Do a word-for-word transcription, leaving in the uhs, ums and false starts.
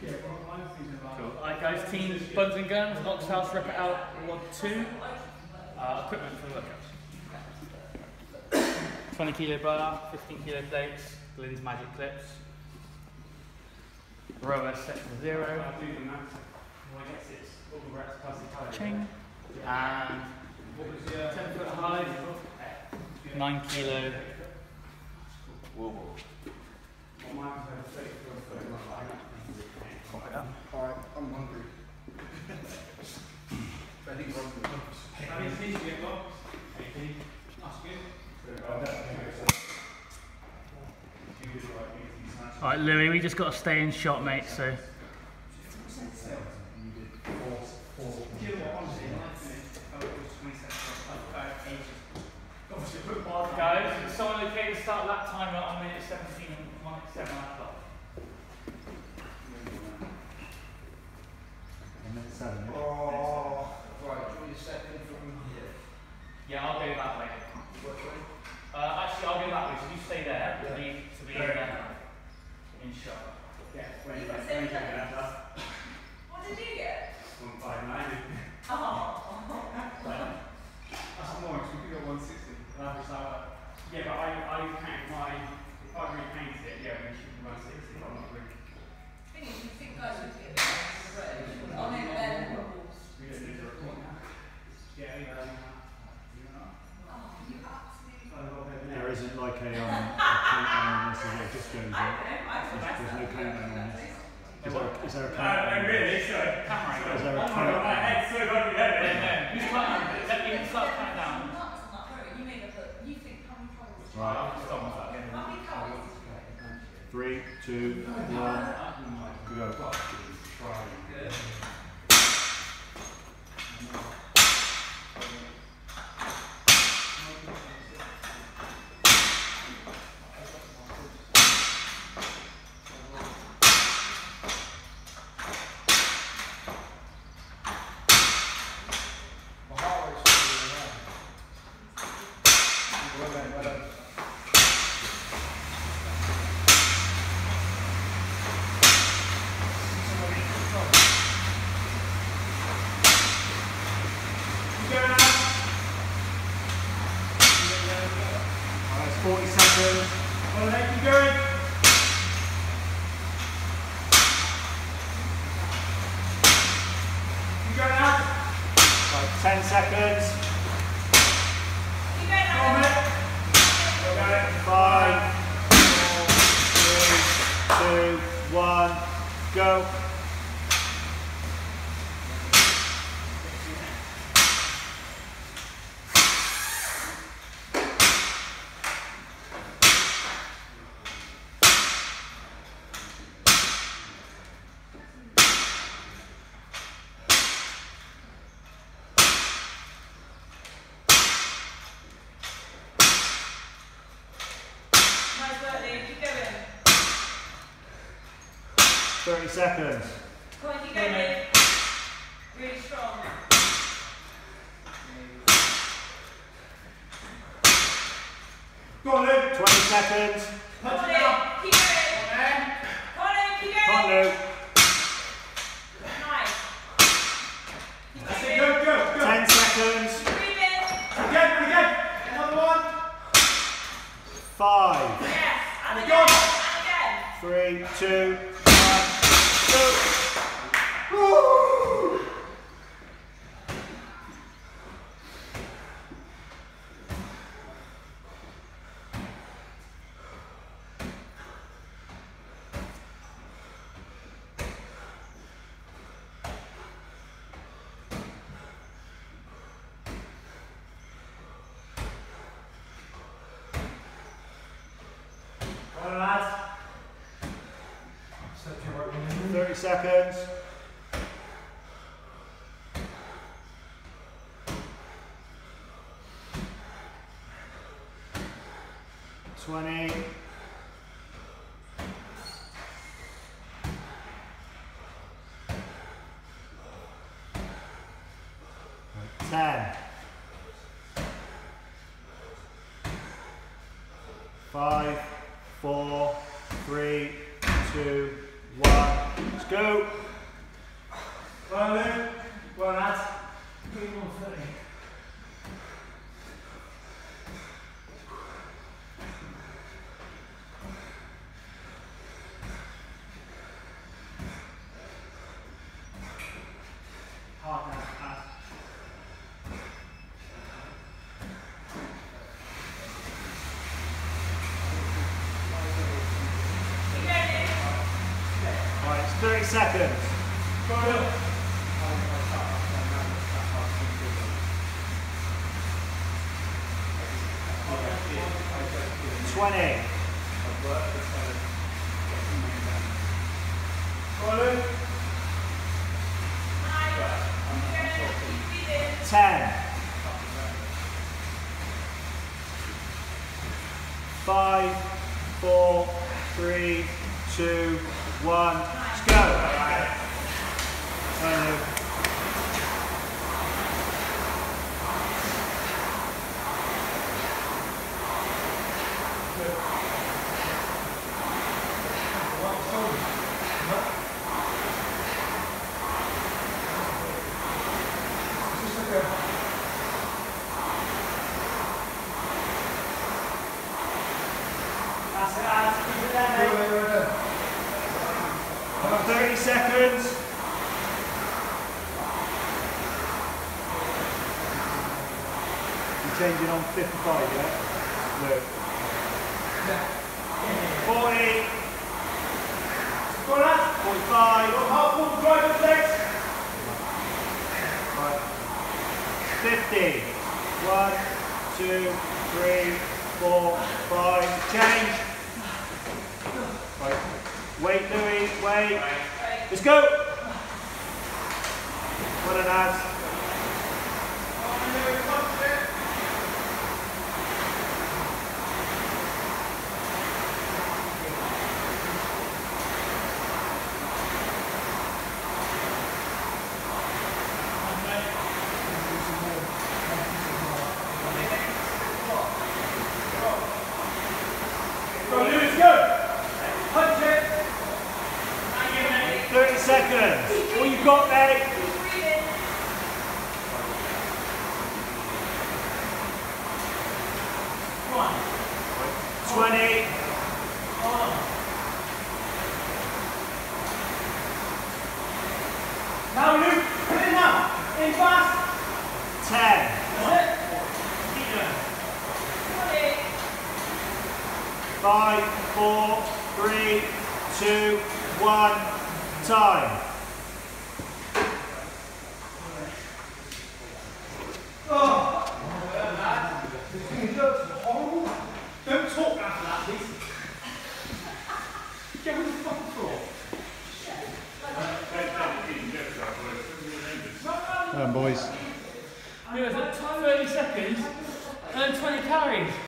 Cool. Alright guys, team Buns and Guns, Oxhouse, Rep It Out, Wad two. Uh, equipment for the workouts. twenty kilo bar, fifteen kilo plates, Glenn's Magic Clips. Rower set to zero. Chain. And ten foot high, nine kilo wall ball. Pop it up. Alright, I'm hungry. I think I'm Alright, Louis, we just got to stay in shot, mate, so. Guys, is someone okay to start that timer on minute seventeen and seven o'clock? minute seven. Oh, right, do you want a second from here? Yeah, I'll go that way. Which way? Uh, actually, I'll go that way, so you stay there to be, to be in, uh, in shot. Yeah, when you when you get that. What did you get? one five nine. Oh. That's more, because we could go one sixty. Average hour. Yeah, but I, I count my, if I repaint it, yeah, we should run sixty. I'm not really. Thing is, you think guys would get the on it then bubbles. We don't need to report now. Yeah, yeah. Oh, you absolutely. There isn't like a, um, a countdown on this, it just goes I up. don't know, I feel There's, there's no countdown on this. Is there, a- is there a Uh, countdown? really, sorry. Camera angle. Is there a Oh my god, my countdown? head's so fucking heavy. Yeah, no. Who's counting? Let me start counting down. Nuts on that road. You made up a, you think how many calories? Right. How many calories did you get? Three, two, one, go. forty seconds. Well, let you going. You going out? Right, ten seconds. You going Go on, out? mate. Go it. Five, four, three, two, one, go. Nice work, Lee. Keep going. thirty seconds. Come on, keep going, Lee. Really strong. Go on, Luke. twenty seconds. Come on, Punch it Lee. out. Keep going. Go on, then. Come on, Lee. Keep Come on, going. Luke. Nice. Keep That's going. it. Go, go, go. ten seconds. Breathe in. Again, again. Another one. Five, Yes. And Go again. on. And again. three, two, one, go. Woo! Come on, lads. thirty seconds. twenty. ten. Five, four, three, two, one. Go. Well, Luke. Well, lads. twenty-one thirty. Hard now, hard. Right, it's thirty seconds. Go. twenty. ten. five, four, three, two, one. Let's go. Right. That's it, Alex. Keep it there, mate. thirty seconds. You're changing on fifty-five, yeah? Look. forty. Go on, lads. forty-five. Half full driver's legs. Right. fifty. One, two, three, four, five. Change. Right. Wait, Louis, wait. Let's go. Well done, lads. Go, Lewis, go! Punch it! thirty seconds. All you got, mate? twenty. Now, Luke, put it now. In fast. ten. That's it. Keep going. Five, four, three, two, one. Time. Oh! Horrible. Don't talk after that, please. Get on the fucking floor. Come on, boys. Yeah, it's like thirty seconds and twenty calories.